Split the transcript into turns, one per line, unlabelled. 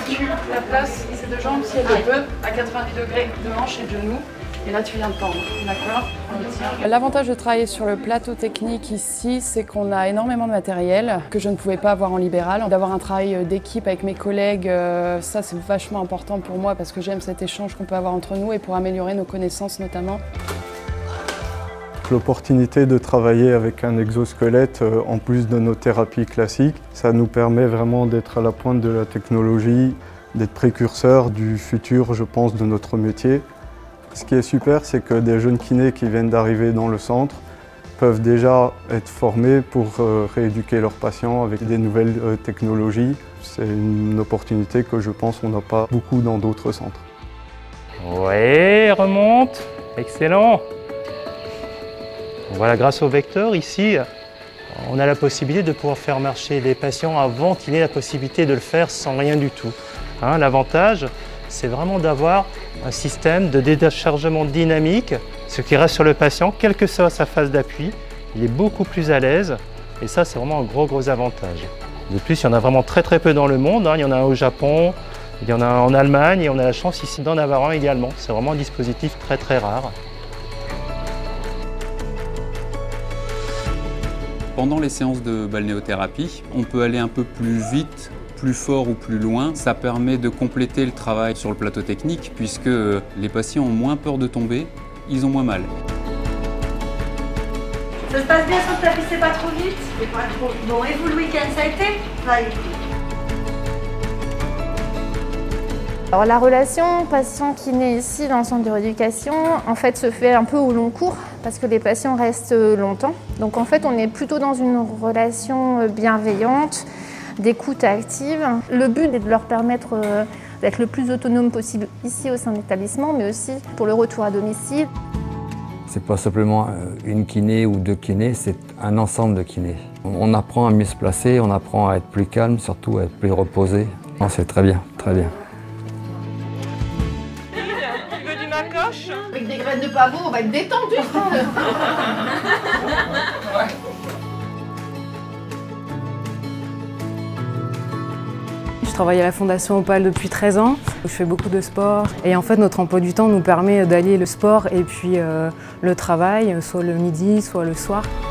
tu la places ces deux jambes, si elle le peut, à 90 degrés de hanche et de genou. Et là, tu viens de tendre, d'accord? L'avantage de travailler sur le plateau technique ici, c'est qu'on a énormément de matériel que je ne pouvais pas avoir en libéral. D'avoir un travail d'équipe avec mes collègues, ça c'est vachement important pour moi parce que j'aime cet échange qu'on peut avoir entre nous et pour améliorer nos connaissances notamment.
L'opportunité de travailler avec un exosquelette en plus de nos thérapies classiques, ça nous permet vraiment d'être à la pointe de la technologie, d'être précurseurs du futur, je pense, de notre métier. Ce qui est super, c'est que des jeunes kinés qui viennent d'arriver dans le centre peuvent déjà être formés pour rééduquer leurs patients avec des nouvelles technologies. C'est une opportunité que je pense qu'on n'a pas beaucoup dans d'autres centres.
Ouais, remonte, excellent. Voilà, grâce au vecteur ici, on a la possibilité de pouvoir faire marcher les patients avant qu'il ait la possibilité de le faire sans rien du tout. Hein, l'avantage, c'est vraiment d'avoir un système de déchargement dynamique, ce qui reste sur le patient, quelle que soit sa phase d'appui, il est beaucoup plus à l'aise et ça c'est vraiment un gros avantage. De plus, il y en a vraiment très peu dans le monde, hein. Il y en a un au Japon, il y en a un en Allemagne et on a la chance ici d'en avoir un également. C'est vraiment un dispositif très rare.
Pendant les séances de balnéothérapie, on peut aller un peu plus vite, plus fort ou plus loin. Ça permet de compléter le travail sur le plateau technique puisque les patients ont moins peur de tomber, ils ont moins mal.
Ça se passe bien sur le tapis, c'est pas trop vite? C'est pas trop. Bon, et vous le week-end, ça a été? Ça a été.
Alors la relation patient-kiné ici dans le centre de rééducation en fait se fait un peu au long cours parce que les patients restent longtemps. Donc en fait on est plutôt dans une relation bienveillante, d'écoute active. Le but est de leur permettre d'être le plus autonome possible ici au sein de l'établissement, mais aussi pour le retour à domicile.
C'est pas simplement une kiné ou deux kinés, c'est un ensemble de kinés. On apprend à mieux se placer, on apprend à être plus calme, surtout à être plus reposé. C'est très bien, très bien.
Tu veux du macoche?
Avec des graines de pavot, on va être détendu.
Je travaille à la Fondation Opale depuis 13 ans. Je fais beaucoup de sport et en fait notre emploi du temps nous permet d'allier le sport et puis le travail, soit le midi, soit le soir.